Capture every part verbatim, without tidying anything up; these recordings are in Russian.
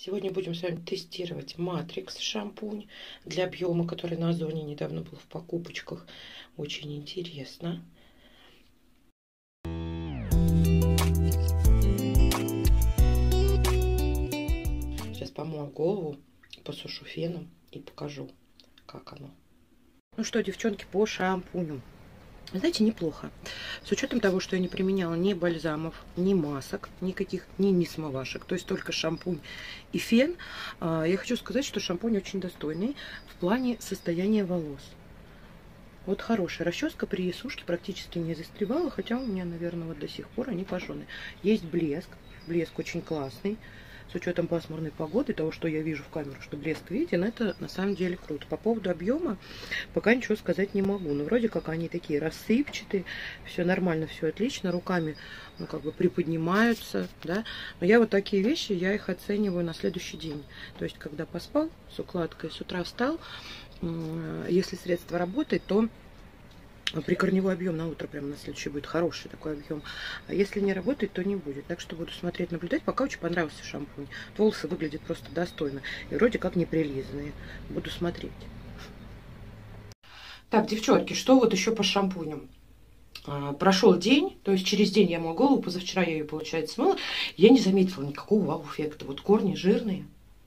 Сегодня будем с вами тестировать Matrix шампунь для объема, который на Озоне недавно был в покупочках. Очень интересно. Сейчас помою голову, посушу феном и покажу, как оно. Ну что, девчонки, по шампуню. Знаете, неплохо. С учетом того, что я не применяла ни бальзамов, ни масок, никаких, ни, ни смывашек, то есть только шампунь и фен, я хочу сказать, что шампунь очень достойный в плане состояния волос. Вот хорошая расческа при сушке практически не застревала, хотя у меня, наверное, вот до сих пор они пожжены. Есть блеск, блеск очень классный. С учетом пасмурной погоды, того, что я вижу в камеру, что блеск виден, это на самом деле круто. По поводу объема пока ничего сказать не могу. Но вроде как они такие рассыпчатые, все нормально, все отлично, руками ну, как бы приподнимаются, да. Но я вот такие вещи, я их оцениваю на следующий день. То есть, когда поспал с укладкой, с утра встал, если средство работает, то прикорневой объем на утро прямо на следующий будет хороший такой объем. А если не работает, то не будет. Так что буду смотреть, наблюдать. Пока очень понравился шампунь. Волосы выглядят просто достойно. И вроде как не прилизанные. Буду смотреть. Так, девчонки, что вот еще по шампуням? А, прошел день, то есть через день я мою голову, позавчера я ее, получается, смыла. Я не заметила никакого вау-эффекта. Вот корни жирные.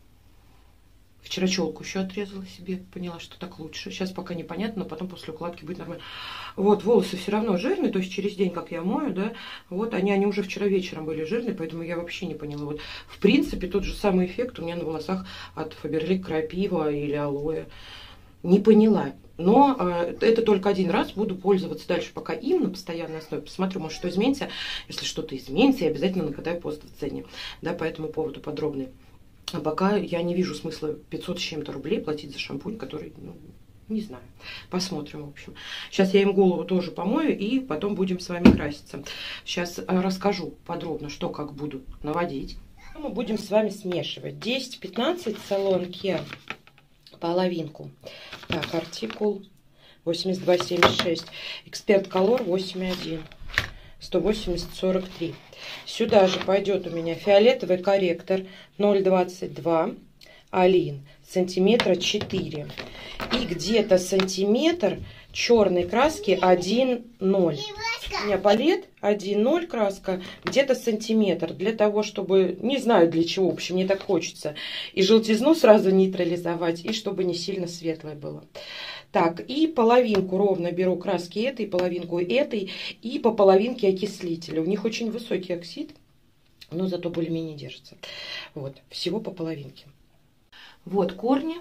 Вчера челку еще отрезала себе, поняла, что так лучше. Сейчас пока непонятно, но потом после укладки будет нормально. Вот, волосы все равно жирные, то есть через день, как я мою, да, вот они, они уже вчера вечером были жирные, поэтому я вообще не поняла. Вот, в принципе, тот же самый эффект у меня на волосах от Faberlic крапива или алоэ. Не поняла. Но э, это только один раз, буду пользоваться дальше пока им на постоянной основе. Посмотрю, может, что изменится. Если что-то изменится, я обязательно накатаю пост в цене, да, по этому поводу подробный. А пока я не вижу смысла пятьсот с чем-то рублей платить за шампунь, который, ну, не знаю. Посмотрим, в общем. Сейчас я им голову тоже помою, и потом будем с вами краситься. Сейчас расскажу подробно, что как буду наводить. Мы будем с вами смешивать. десять пятнадцать салон Kia, половинку. Так, артикул восемьдесят два семьдесят шесть. Эксперт Color восемь один. сто восемьдесят сорок три. Сюда же пойдет у меня фиолетовый корректор ноль двадцать два Алин, сантиметра четыре. И где-то сантиметр черной краски один ноль. У меня палет один ноль краска, где-то сантиметр. Для того, чтобы, не знаю для чего, в общем, мне так хочется. И желтизну сразу нейтрализовать, и чтобы не сильно светлое было. Так, и половинку ровно беру краски этой, половинку этой, и по половинке окислителя. У них очень высокий оксид, но зато более-менее держится. Вот, всего по половинке. Вот корни.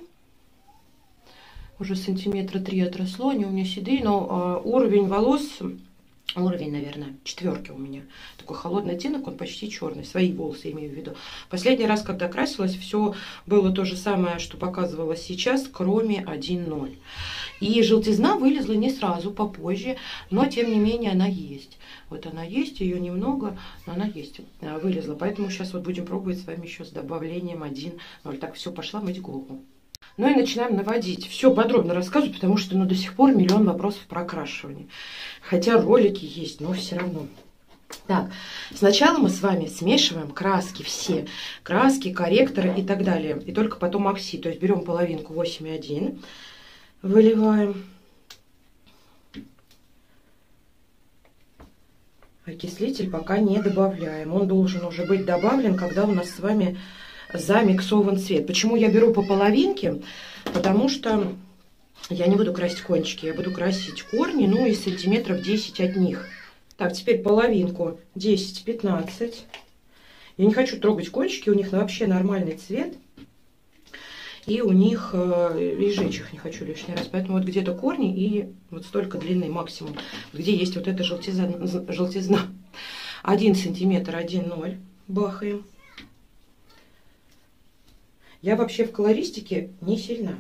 Уже сантиметра три отросло, они у меня седые, но э, уровень волос, уровень, наверное, четверки у меня. Такой холодный оттенок, он почти черный. Свои волосы имею в виду. Последний раз, когда красилась, все было то же самое, что показывала сейчас, кроме один ноль. И желтизна вылезла не сразу, попозже, но тем не менее она есть. Вот она есть, ее немного, но она есть, вылезла. Поэтому сейчас вот будем пробовать с вами еще с добавлением один ноль. Так, все, пошла мыть голову. Ну и начинаем наводить. Все подробно рассказываю, потому что ну, до сих пор миллион вопросов про окрашивание. Хотя ролики есть, но все равно. Так, сначала мы с вами смешиваем краски все. Краски, корректоры и так далее. И только потом окси. То есть берем половинку восемь один, выливаем. Окислитель пока не добавляем. Он должен уже быть добавлен, когда у нас с вами замиксован цвет. Почему я беру по половинке? Потому что я не буду красить кончики, я буду красить корни, ну и сантиметров десять от них. Так, теперь половинку десять пятнадцать. Я не хочу трогать кончики, у них вообще нормальный цвет. И у них э, и жечь их не хочу лишний раз. Поэтому вот где-то корни и вот столько длины максимум. Где есть вот эта желтизна. желтизна. один сантиметр, один ноль. Бахаем. Я вообще в колористике не сильна.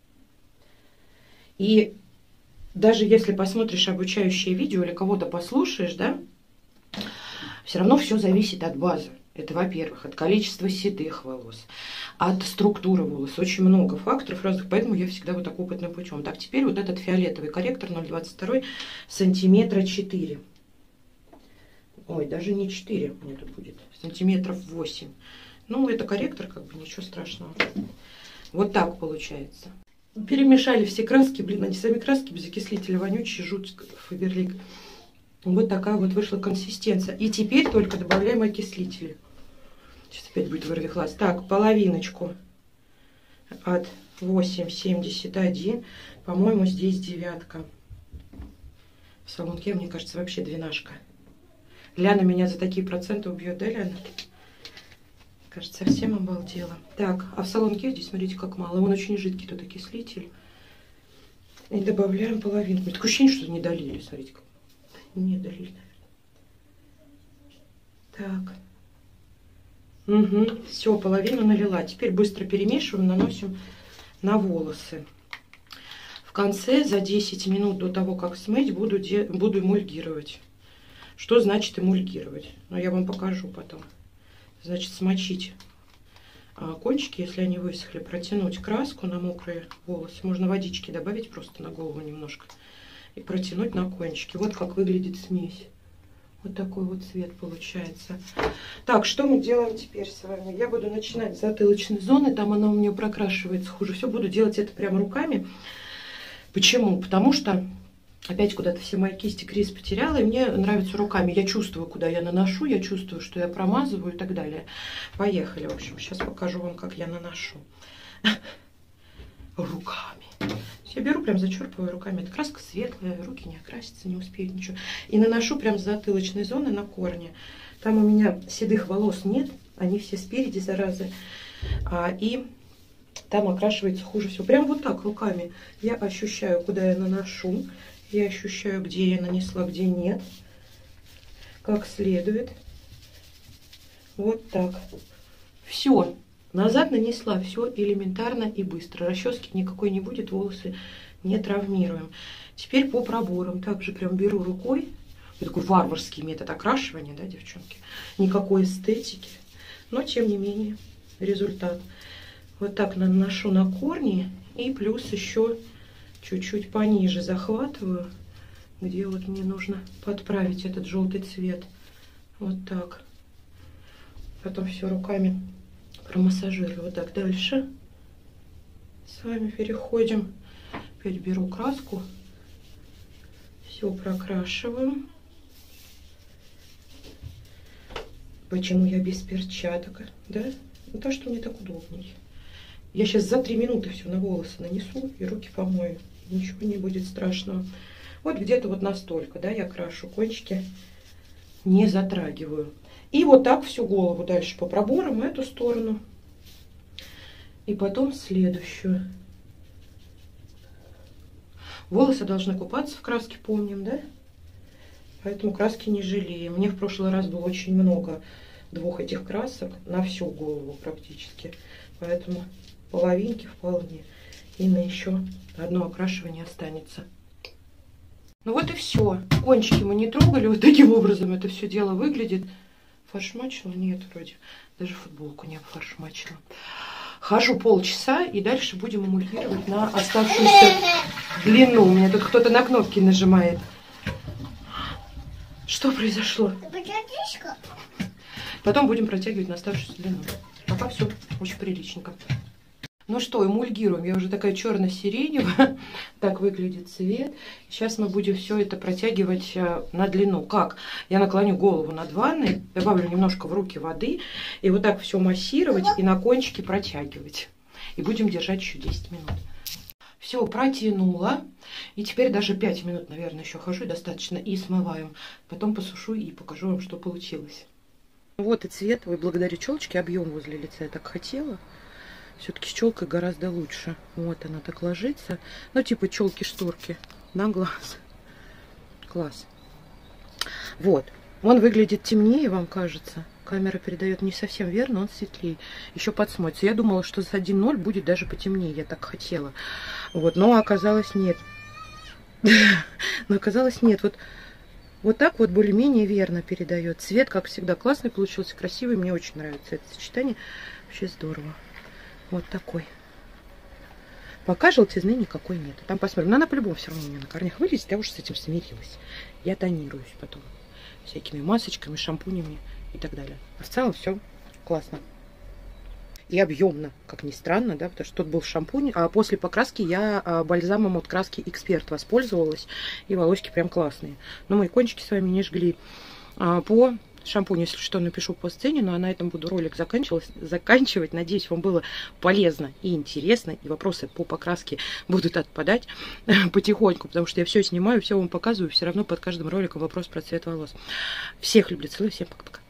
И даже если посмотришь обучающее видео или кого-то послушаешь, да, все равно все зависит от базы. Это, во-первых, от количества седых волос, от структуры волос. Очень много факторов разных, поэтому я всегда вот так опытным путем. Так, теперь вот этот фиолетовый корректор ноль двадцать два сантиметра четыре. Ой, даже не четыре у меня тут будет, сантиметров восемь. Ну, это корректор, как бы ничего страшного. Вот так получается. Перемешали все краски, блин, они сами краски без окислителя вонючие, жуть, Фаберлик. Вот такая вот вышла консистенция. И теперь только добавляем окислители. Сейчас опять будет вырвихлась. Так, половиночку от восемь семьдесят один. По-моему, здесь девятка. В салонке, мне кажется, вообще двенашка. Ляна меня за такие проценты убьет, да, Ляна? Кажется, совсем обалдела. Так, а в салонке здесь, смотрите, как мало. Он очень жидкий тут окислитель. И добавляем половинку. Такое ощущение, что не долили. Смотрите, как. Не долили, наверное. Так. Угу. Все, половину налила. Теперь быстро перемешиваем, наносим на волосы. В конце, за десять минут до того, как смыть, буду, де... буду эмульгировать. Что значит эмульгировать? Ну, я вам покажу потом. Значит, смочить а, кончики, если они высохли, протянуть краску на мокрые волосы. Можно водички добавить просто на голову немножко. И протянуть на кончики. Вот как выглядит смесь. Вот такой вот цвет получается. Так, что мы делаем теперь с вами? Я буду начинать с затылочной зоны. Там она у меня прокрашивается хуже. Все, буду делать это прямо руками. Почему? Потому что опять куда-то все мои кисти Крис потеряла. И мне нравится руками. Я чувствую, куда я наношу. Я чувствую, что я промазываю и так далее. Поехали. В общем, сейчас покажу вам, как я наношу. Руками. Я беру, прям зачерпываю руками. Эта краска светлая, руки не окрасятся, не успеют ничего. И наношу прям с затылочной зоны на корни. Там у меня седых волос нет, они все спереди, заразы. А, и там окрашивается хуже всего. Прям вот так руками я ощущаю, куда я наношу. Я ощущаю, где я нанесла, где нет. Как следует. Вот так. Все. Назад нанесла, все элементарно и быстро. Расчески никакой не будет, волосы не травмируем. Теперь по проборам. Также прям беру рукой. Это такой варварский метод окрашивания, да, девчонки? Никакой эстетики. Но, тем не менее, результат. Вот так наношу на корни. И плюс еще чуть-чуть пониже захватываю, где вот мне нужно подправить этот желтый цвет. Вот так. Потом все руками промассажирую. Вот так дальше. С вами переходим. Опять беру краску. Все прокрашиваю. Почему я без перчаток? Да? Ну, то, что мне так удобнее. Я сейчас за три минуты все на волосы нанесу и руки помою. Ничего не будет страшного. Вот где-то вот настолько, да, я крашу. Кончики не затрагиваю. И вот так всю голову дальше по проборам, эту сторону. И потом следующую. Волосы должны купаться в краске, помним, да? Поэтому краски не жалеем. Мне в прошлый раз было очень много двух этих красок на всю голову практически. Поэтому половинки вполне. И на еще одно окрашивание останется. Ну вот и все. Кончики мы не трогали. Вот таким образом это все дело выглядит. Фаршмачила? Нет, вроде. Даже футболку не обфаршмачила. Хожу полчаса и дальше будем эмульгировать на оставшуюся длину. У меня тут кто-то на кнопки нажимает. Что произошло? Потом будем протягивать на оставшуюся длину. Пока все очень приличненько. Ну что, эмульгируем. Я уже такая черно-сиреневая. Так выглядит цвет. Сейчас мы будем все это протягивать на длину. Как? Я наклоню голову над ванной, добавлю немножко в руки воды. И вот так все массировать и на кончики протягивать. И будем держать еще десять минут. Все, протянула. И теперь даже пять минут, наверное, еще хожу достаточно. И смываем. Потом посушу и покажу вам, что получилось. Вот и цвет. Ой, благодаря челочке объем возле лица я так хотела. Все-таки с челкой гораздо лучше. Вот она так ложится. Ну, типа челки-шторки на глаз. Класс. Вот. Он выглядит темнее, вам кажется. Камера передает не совсем верно, он светлее. Еще подсмотрится. Я думала, что с один ноль будет даже потемнее. Я так хотела. Вот. Но оказалось нет. Но оказалось нет. Вот, вот так вот более-менее верно передает. Цвет, как всегда, классный получился, красивый. Мне очень нравится это сочетание. Вообще здорово. Вот такой. Пока желтизны никакой нет. Там посмотрим. Но она по-любому все равно у меня на корнях вылезет. Я уже с этим смирилась. Я тонируюсь потом. Всякими масочками, шампунями и так далее. А в целом все классно. и объемно, как ни странно, да, потому что тот был шампунь, а после покраски я бальзамом от краски Эксперт воспользовалась, и волосики прям классные. Но мои кончики с вами не жгли. По шампунь, если что, напишу по сцене, ну а на этом буду ролик заканчивать. Надеюсь, вам было полезно и интересно, и вопросы по покраске будут отпадать потихоньку, потому что я все снимаю, все вам показываю, все равно под каждым роликом вопрос про цвет волос. Всех люблю, целую, всем пока-пока.